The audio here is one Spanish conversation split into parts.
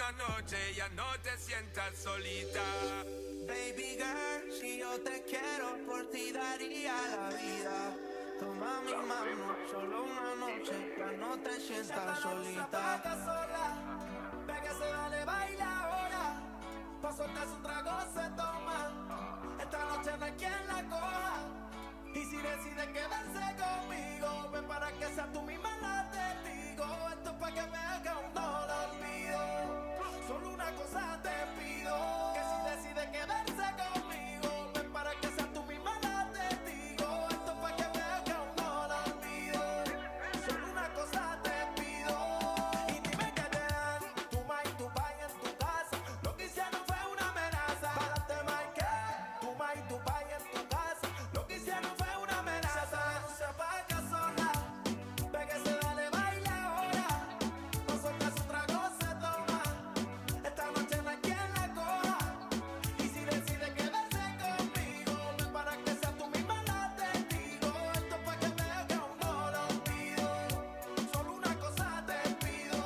una noche ya no te sientas solita. Baby girl, si yo te quiero, por ti daría la vida. Toma mi mano, solo una noche, ya no te sientas solita. Sola, ve que se vale, baila ahora. Pa' soltarse un trago se toma. Esta noche no hay quien la coja. Y si decide quedarse conmigo, ven para que sea tú misma la testigo. Esto es pa' que veas que aún no lo olvido. Solo una cosa te pido, que si decide quedarse conmigo, ven para que sea tú misma la testigo. Esto es pa' que veas que aún no lo olvido. Solo una cosa te pido. Y dime que te dan tu ma y tu pai en tu casa. Lo que hicieron fue una amenaza. Pa'lante, Mike, tu ma y tu pai en tu casa. Lo que hicieron fue una amenaza. No se apaga sola, ve que se dale, baila ahora. No suelta su trago, se toma. Esta noche no hay quien la coja. Y si decide quedarse conmigo, ven para que sea tú misma la testigo. Esto es pa' que veas que aún no lo olvido. Solo una cosa te pido.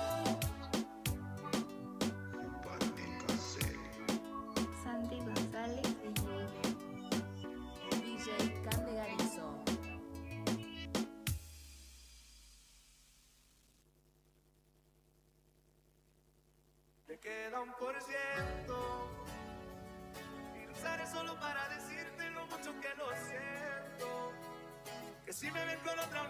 Santi González y DJ Cande Garizón. Te queda 1%. Y lo usaré solo para decirte lo mucho que lo siento. Que si me ven con otra